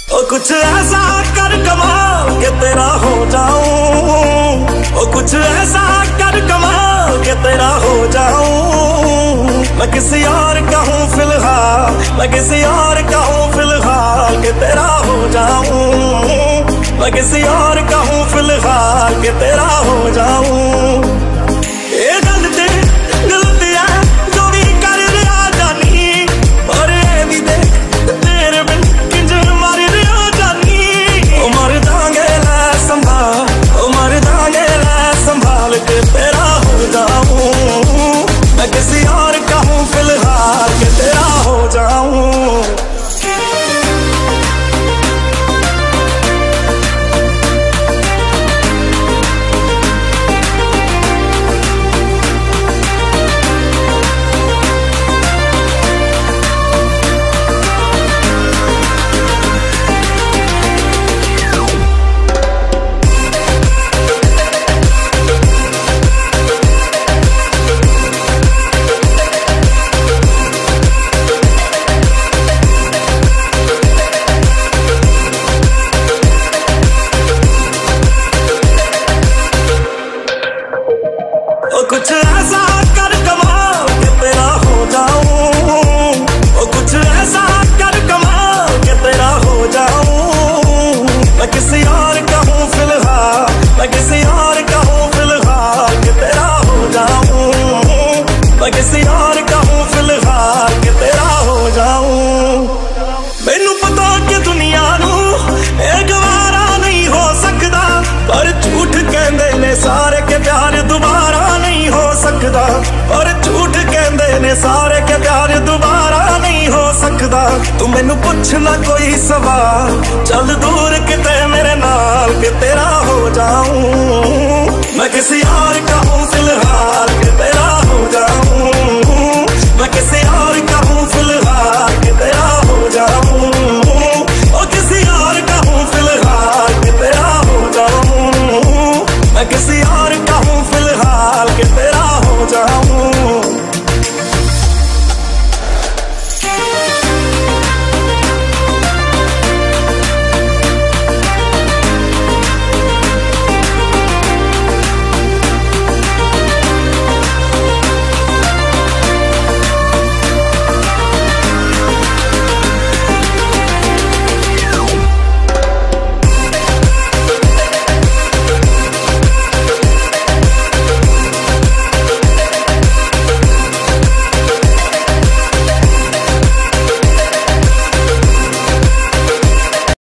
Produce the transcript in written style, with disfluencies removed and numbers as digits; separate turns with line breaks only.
ओ कुछ ऐसा कर कमाल के तेरा हो जाऊं, ओ कुछ ऐसा कर कमाल के तेरा हो जाऊं। मैं किसी और का हूँ फिलहाल, मैं किसी और का हूँ फिलहाल के तेरा हो जाऊं। मैं किसी और का हूँ फिलहाल के तेरा हो जाऊं। ये गलती गलती है जो भी कर रहा जानी, पर ये भी देख तेरे बिन किंज मर रहा जानी। ओ मर जाएंगे लै संभाल, ओ मर जाएंगे लै संभाल के तेरा हो जाऊं। मैं किसी और का हूँ फिलहाल के तेरा हो जाऊं। कुछ ऐसा कर कमाल के तेरा हो जाऊं, ओ कुछ ऐसा कर कमाल के तेरा हो जाऊं। मैं किसी और का हूँ फिलहाल, मैं किसी और का हूँ फिलहाल के तेरा हो जाऊं। मैं किसी और का हूँ फिलहाल के तेरा हो जाऊं। मैनू पता कि दुनिया नू ये गवारा नहीं हो सकदा, पर झूठ कहंदे ने सारे के प्यार दोबारा हो सकदा, और झूठ कहंदे ने सारे के प्यार दोबारा नहीं हो सकदा। तू मैनू पुछना कोई सवाल, चल दूर किते मेरे नाल के तेरा हो जाऊं। मैं किसी और का हूँ फिलहाल के